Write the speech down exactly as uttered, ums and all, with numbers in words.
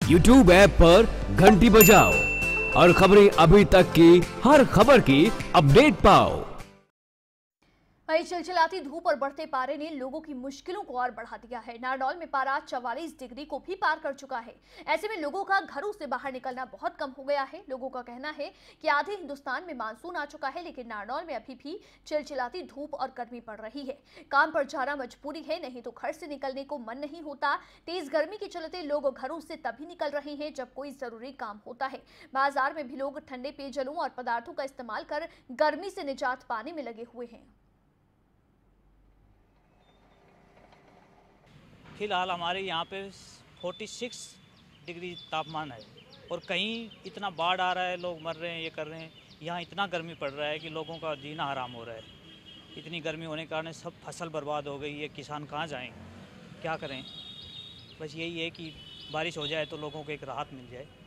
YouTube app पर घंटी बजाओ और खबरें अभी तक की हर खबर की अपडेट पाओ। वहीं चिलचिलाती धूप और बढ़ते पारे ने लोगों की मुश्किलों को और बढ़ा दिया है। नारनौल में पारा चवालीस डिग्री को भी पार कर चुका है। ऐसे में लोगों का घरों से बाहर निकलना बहुत कम हो गया है। लोगों का कहना है कि आधे हिंदुस्तान में मानसून आ चुका है, लेकिन नारनौल में अभी भी चिलचिलाती धूप और गर्मी पड़ रही है। काम पर जाना मजबूरी है, नहीं तो घर से निकलने को मन नहीं होता। तेज गर्मी के चलते लोग घरों से तभी निकल रहे हैं जब कोई जरूरी काम होता है। बाजार में भी लोग ठंडे पेयजलों और पदार्थों का इस्तेमाल कर गर्मी से निजात पाने में लगे हुए हैं। फिलहाल हमारे यहाँ पे छियालीस डिग्री तापमान है और कहीं इतना बाढ़ आ रहा है, लोग मर रहे हैं, ये कर रहे हैं। यहाँ इतना गर्मी पड़ रहा है कि लोगों का जीना हराम हो रहा है। इतनी गर्मी होने के कारण सब फसल बर्बाद हो गई है। किसान कहाँ जाएं, क्या करें? बस यही है कि बारिश हो जाए तो लोगों को एक राहत मिल जाए।